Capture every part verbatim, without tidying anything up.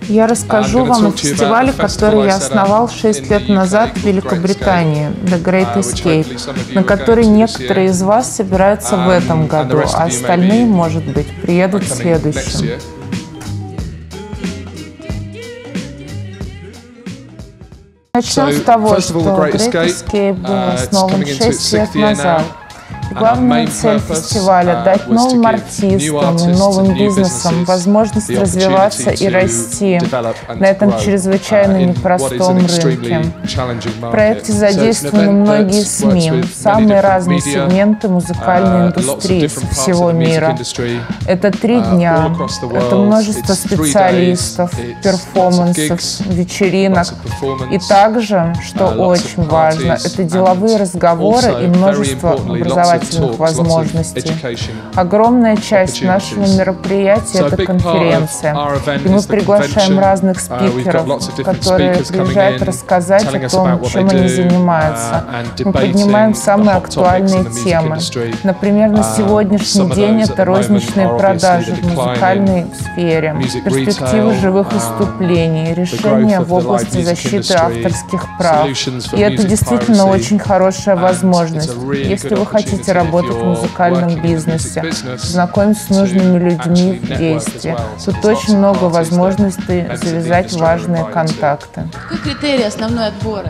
Я расскажу вам о фестивале, который я основал шесть лет назад в Великобритании, The Great Escape, на который некоторые из вас собираются в этом году, а остальные, может быть, приедут в следующем. Начнем с того, что Great Escape был основан шесть лет назад. Главная цель фестиваля – дать новым артистам и новым бизнесам возможность развиваться и расти на этом чрезвычайно непростом рынке. В проекте задействованы многие СМИ, самые разные сегменты музыкальной индустрии со всего мира. Это три дня, это множество специалистов, перформансов, вечеринок. И также, что очень важно, это деловые разговоры и множество образовательных возможностей. Огромная часть нашего мероприятия – это конференция. И мы приглашаем разных спикеров, которые приезжают рассказать о том, чем они занимаются. Мы поднимаем самые актуальные темы. Например, на сегодняшний день это розничные продажи в музыкальной сфере, перспективы живых выступлений, решения в области защиты авторских прав. И это действительно очень хорошая возможность. Если вы хотите работать в музыкальном бизнесе, знакомиться с нужными людьми в действии. Тут очень много возможностей завязать важные контакты. Какой критерий основной отбора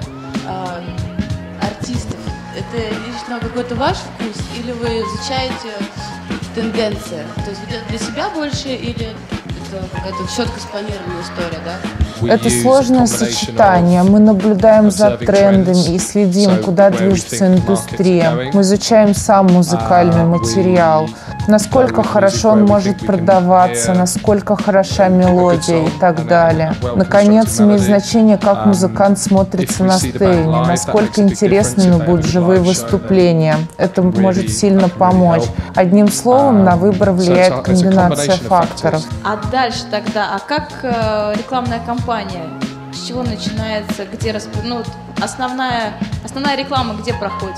э, артистов? Это лично какой-то ваш вкус или вы изучаете тенденции? То есть для себя больше или это какая-то четко спланированная история, да? Это сложное сочетание. Мы наблюдаем за трендами и следим, куда движется индустрия. Мы изучаем сам музыкальный материал, насколько хорошо он может продаваться, насколько хороша мелодия и так далее. Наконец, имеет значение, как музыкант смотрится на сцене, насколько интересными будут живые выступления. Это может сильно помочь. Одним словом, на выбор влияет комбинация факторов. А дальше тогда, а как э, рекламная кампания? С чего начинается, где расп... ну, основная, основная реклама где проходит?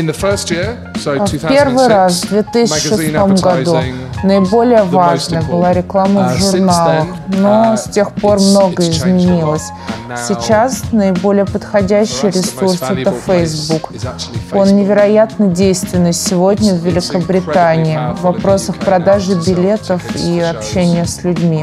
В первый раз в две тысячи шестом году наиболее важной была реклама в журналах, но с тех пор многое изменилось. Сейчас наиболее подходящий ресурс – это Facebook. Он невероятно действенный сегодня в Великобритании в вопросах продажи билетов и общения с людьми.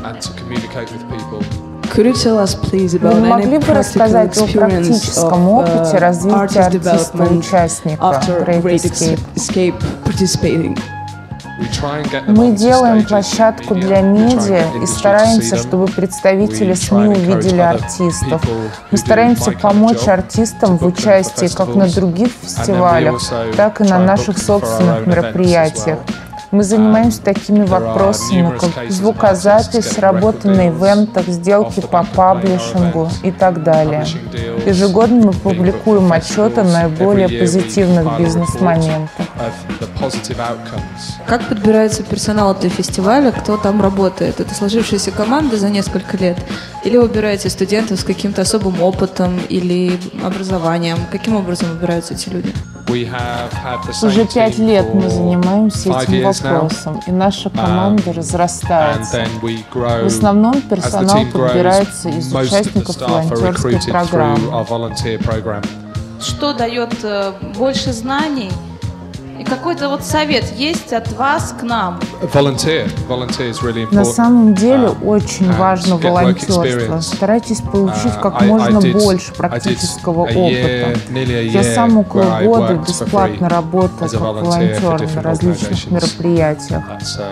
Вы не могли бы рассказать о практическом опыте развития артиста-участника Great Escape? Мы делаем площадку для медиа и стараемся, чтобы представители СМИ увидели артистов. Мы стараемся помочь артистам в участии как на других фестивалях, так и на наших собственных мероприятиях. Мы занимаемся такими вопросами, как звукозапись, работа на ивентах, сделки по паблишингу и так далее. Ежегодно мы публикуем отчеты о наиболее позитивных бизнес-моментах. Как подбирается персонал для фестиваля, кто там работает? Это сложившаяся команда за несколько лет? Или вы выбираете студентов с каким-то особым опытом или образованием? Каким образом выбираются эти люди? Уже пять лет мы занимаемся этим вопросом, и наша команда разрастается. В основном персонал подбирается из участников волонтерской программы. Что дает больше знаний? И какой-то вот совет есть от вас к нам? На самом деле очень важно волонтерство. Старайтесь получить как можно больше практического опыта. Я сам около года бесплатно работаю как волонтер на различных мероприятиях.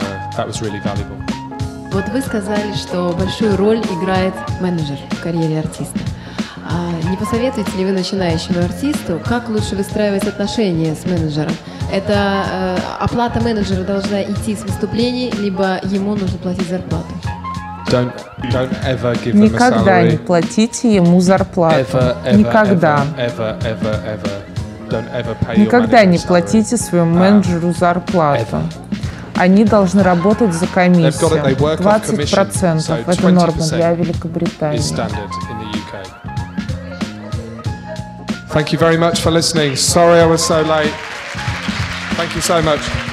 Вот вы сказали, что большую роль играет менеджер в карьере артиста. А не посоветуете ли вы начинающему артисту, как лучше выстраивать отношения с менеджером? Это э, оплата менеджера должна идти с выступлений, либо ему нужно платить зарплату? Don't, don't ever give Никогда не платите ему зарплату. Ever, ever, Никогда. Ever, ever, ever, ever. Никогда не платите своему менеджеру зарплату. Они должны работать за комиссию. двадцать процентов – это норма для Великобритании. Thank you very much for listening. Sorry I was so late. Thank you so much.